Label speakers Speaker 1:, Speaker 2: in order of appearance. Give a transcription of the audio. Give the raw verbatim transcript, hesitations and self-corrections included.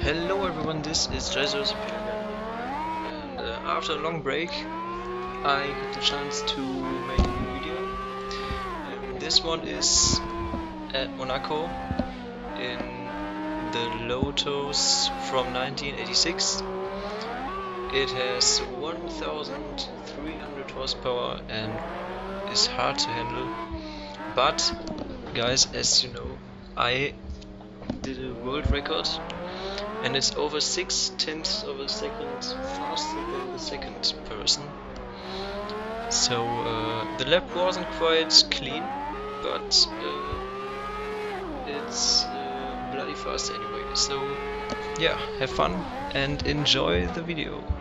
Speaker 1: Hello everyone, this is Jesus again, and uh, after a long break I got the chance to make a new video. Um, this one is at Monaco in the Lotus from nineteen eighty-six. It has one thousand three hundred horsepower and is hard to handle, but guys, as you know, I did a world record and it's over six tenths of a second faster than the second person. So uh, the lap wasn't quite clean, but uh, it's uh, bloody fast anyway. So yeah, have fun and enjoy the video.